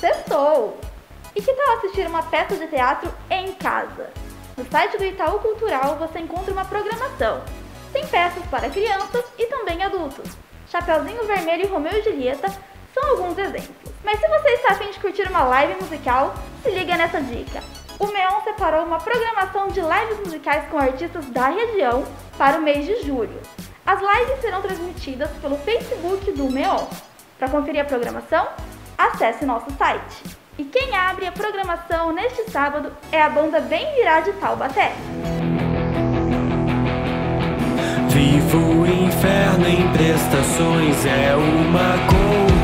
Sextou! E que tal assistir uma peça de teatro em casa? No site do Itaú Cultural você encontra uma programação. Tem peças para crianças e também adultos. Chapeuzinho Vermelho e Romeu e Julieta são alguns exemplos. Mas se você está a fim de curtir uma live musical, se liga nessa dica. O MEON separou uma programação de lives musicais com artistas da região para o mês de julho. As lives serão transmitidas pelo Facebook do MEON. Para conferir a programação, acesse nosso site. E quem abre a programação neste sábado é a banda Bem Virá de Taubaté. Vivo o inferno em prestações, é uma coisa.